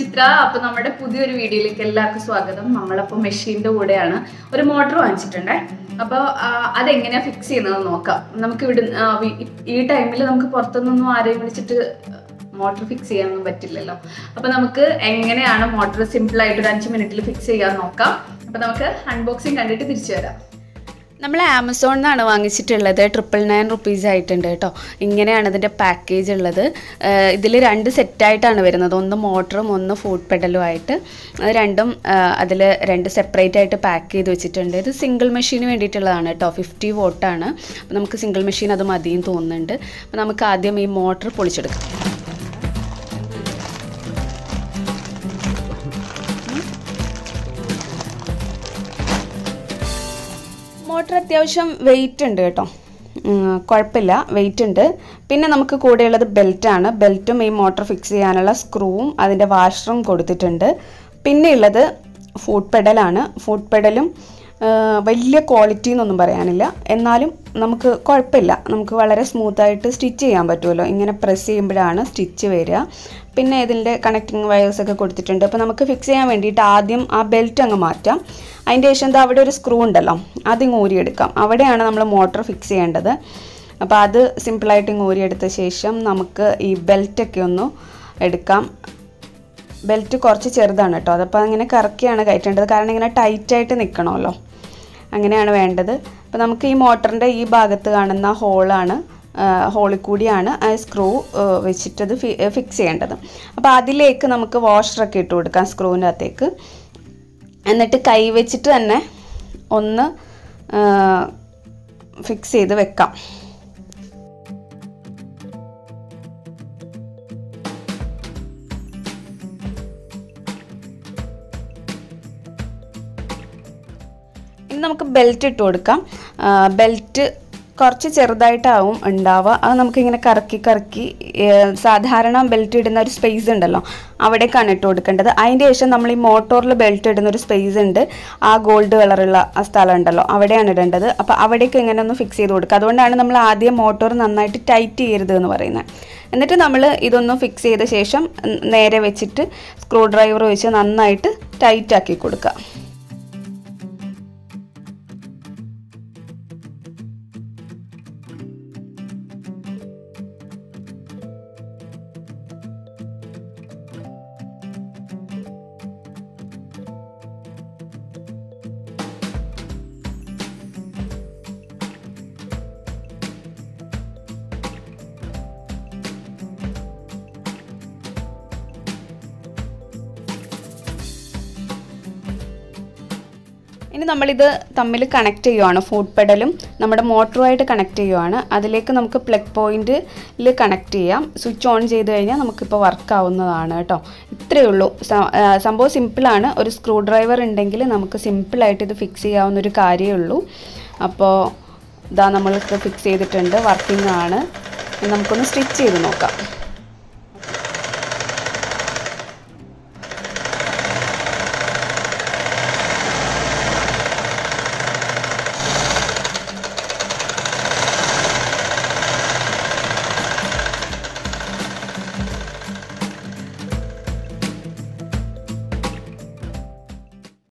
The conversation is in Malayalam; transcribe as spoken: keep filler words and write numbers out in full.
ചിത്ര. അപ്പോൾ നമ്മുടെ പുതിയൊരു വീഡിയോയിലേക്ക് എല്ലാവർക്കും സ്വാഗതം. നമ്മളപ്പോൾ മെഷീൻ്റെ കൂടെയാണ് ഒരു മോട്ടർ വാങ്ങിച്ചിട്ടുണ്ടേ. അപ്പോൾ അതെങ്ങനെയാണ് ഫിക്സ് ചെയ്യുന്നത് നോക്കാം. നമുക്ക് ഇവിടെ ഈ ടൈമിൽ നമുക്ക് പുറത്തുനിന്നൊന്നും ആരെയും വിളിച്ചിട്ട് മോട്ടർ ഫിക്സ് ചെയ്യാനൊന്നും പറ്റില്ലല്ലോ. അപ്പോൾ നമുക്ക് എങ്ങനെയാണ് മോട്ടർ സിമ്പിളായിട്ട് ഒരു അഞ്ച് മിനിറ്റിൽ ഫിക്സ് ചെയ്യാൻ നോക്കാം. അപ്പോൾ നമുക്ക് അൺബോക്സിങ് കണ്ടിട്ട് തിരിച്ചു വരാം. നമ്മൾ ആമസോണിൽ നിന്നാണ് വാങ്ങിച്ചിട്ടുള്ളത്. ട്രിപ്പിൾ നയൻ റുപ്പീസ് ആയിട്ടുണ്ട് കേട്ടോ. ഇങ്ങനെയാണ് ഇതിൻ്റെ പാക്കേജ് ഉള്ളത്. ഇതിൽ രണ്ട് സെറ്റായിട്ടാണ് വരുന്നത്, ഒന്ന് മോട്ടറും ഒന്ന് ഫുഡ് പെഡലും ആയിട്ട്. അത് രണ്ടും അതിൽ രണ്ട് സെപ്പറേറ്റ് ആയിട്ട് പാക്ക് ചെയ്ത് വെച്ചിട്ടുണ്ട്. ഇത് സിംഗിൾ മെഷീന് വേണ്ടിയിട്ടുള്ളതാണ് കേട്ടോ. ഫിഫ്റ്റി വോട്ടാണ്. അപ്പോൾ നമുക്ക് സിംഗിൾ മെഷീൻ അത് മതിയും തോന്നുന്നുണ്ട്. അപ്പോൾ നമുക്ക് ആദ്യം ഈ മോട്ടർ പൊളിച്ചെടുക്കാം. മോട്ടർ അത്യാവശ്യം വെയിറ്റ് ഉണ്ട് കേട്ടോ, കുഴപ്പമില്ല, വെയിറ്റ് ഉണ്ട്. പിന്നെ നമുക്ക് കൂടെയുള്ളത് ബെൽറ്റാണ്. ബെൽറ്റും ഈ മോട്ടർ ഫിക്സ് ചെയ്യാനുള്ള സ്ക്രൂവും അതിൻ്റെ വാഷറും കൊടുത്തിട്ടുണ്ട്. പിന്നെ ഉള്ളത് ഫുഡ് പെഡലാണ്. ഫുഡ് പെഡലും വലിയ ക്വാളിറ്റി എന്നൊന്നും പറയാനില്ല, എന്നാലും നമുക്ക് കുഴപ്പമില്ല. നമുക്ക് വളരെ സ്മൂത്തായിട്ട് സ്റ്റിച്ച് ചെയ്യാൻ പറ്റുമല്ലോ. ഇങ്ങനെ പ്രസ് ചെയ്യുമ്പോഴാണ് സ്റ്റിച്ച് വരിക. പിന്നെ ഇതിൻ്റെ കണക്റ്റിംഗ് വയേഴ്സൊക്കെ കൊടുത്തിട്ടുണ്ട്. അപ്പോൾ നമുക്ക് ഫിക്സ് ചെയ്യാൻ വേണ്ടിയിട്ട് ആദ്യം ആ ബെൽറ്റ് അങ്ങ് മാറ്റാം. അതിൻ്റെ ശേഷം എന്താ അവിടെ ഒരു സ്ക്രൂ ഉണ്ടല്ലോ, അതിങ്ങ് ഊരിയെടുക്കാം. അവിടെയാണ് നമ്മൾ മോട്ടർ ഫിക്സ് ചെയ്യേണ്ടത്. അപ്പോൾ അത് സിമ്പിളായിട്ട് ഇങ്ങ് ഊരിയെടുത്ത ശേഷം നമുക്ക് ഈ ബെൽറ്റൊക്കെ ഒന്ന് എടുക്കാം. ബെൽറ്റ് കുറച്ച് ചെറുതാണ് കേട്ടോ, അതപ്പോൾ അങ്ങനെ കറക്കിയാണ് കയറ്റേണ്ടത്, കാരണം ഇങ്ങനെ ടൈറ്റായിട്ട് നിൽക്കണമല്ലോ, അങ്ങനെയാണ് വേണ്ടത്. അപ്പോൾ നമുക്ക് ഈ മോട്ടറിൻ്റെ ഈ ഭാഗത്ത് കാണുന്ന ഹോളാണ്, ഹോളിൽ കൂടിയാണ് ആ സ്ക്രൂ വെച്ചിട്ടത് ഫിക്സ് ചെയ്യേണ്ടത്. അപ്പോൾ അതിലേക്ക് നമുക്ക് വാഷറൊക്കെ ഇട്ട് കൊടുക്കാം സ്ക്രൂവിൻ്റെ അകത്തേക്ക്. എന്നിട്ട് കൈ വെച്ചിട്ട് തന്നെ ഒന്ന് ഫിക്സ് ചെയ്ത് വെക്കാം. ഇനി നമുക്ക് ബെൽറ്റ് ഇട്ട് കൊടുക്കാം. ബെൽറ്റ് കുറച്ച് ചെറുതായിട്ടാവും ഉണ്ടാവുക. അത് നമുക്കിങ്ങനെ കറക്കി കറക്കി സാധാരണ ബെൽറ്റ് ഇടുന്ന ഒരു സ്പേസ് ഉണ്ടല്ലോ, അവിടേക്കാണ് ഇട്ട് കൊടുക്കേണ്ടത്. അതിൻ്റെ ശേഷം നമ്മൾ ഈ മോട്ടോറിൽ ബെൽറ്റ് ഇടുന്ന ഒരു സ്പേസ് ഉണ്ട്, ആ ഗോൾഡ് കളറുള്ള ആ സ്ഥലം ഉണ്ടല്ലോ, അവിടെയാണ് ഇടേണ്ടത്. അപ്പോൾ അവിടേക്ക് ഇങ്ങനെ ഒന്ന് ഫിക്സ് ചെയ്ത് കൊടുക്കുക. അതുകൊണ്ടാണ് നമ്മൾ ആദ്യം മോട്ടോർ നന്നായിട്ട് ടൈറ്റ് ചെയ്യരുത് എന്ന് പറയുന്നത്. എന്നിട്ട് നമ്മൾ ഇതൊന്ന് ഫിക്സ് ചെയ്ത ശേഷം നേരെ വെച്ചിട്ട് സ്ക്രൂ ഡ്രൈവർ വെച്ച് നന്നായിട്ട് ടൈറ്റാക്കി കൊടുക്കുക. ഇനി നമ്മളിത് തമ്മിൽ കണക്ട് ചെയ്യുവാണ്. ഫുഡ് പെഡലും നമ്മുടെ മോട്ടറുമായിട്ട് കണക്ട് ചെയ്യുവാണ്. അതിലേക്ക് നമുക്ക് പ്ലഗ് പോയിന്റിൽ കണക്ട് ചെയ്യാം. സ്വിച്ച് ഓൺ ചെയ്ത് കഴിഞ്ഞാൽ നമുക്കിപ്പോൾ വർക്ക് ആവുന്നതാണ് കേട്ടോ. ഇത്രയേ ഉള്ളൂ. സംഭവം സിമ്പിളാണ്. ഒരു സ്ക്രൂ ഡ്രൈവർ ഉണ്ടെങ്കിൽ നമുക്ക് സിമ്പിളായിട്ട് ഇത് ഫിക്സ് ചെയ്യാവുന്നൊരു കാര്യമേ ഉള്ളൂ. അപ്പോൾ ഇതാ നമ്മൾക്ക് ഫിക്സ് ചെയ്തിട്ടുണ്ട്, വർക്കിംഗ് ആണ്. നമുക്കൊന്ന് സ്റ്റിച്ച് ചെയ്ത് നോക്കാം.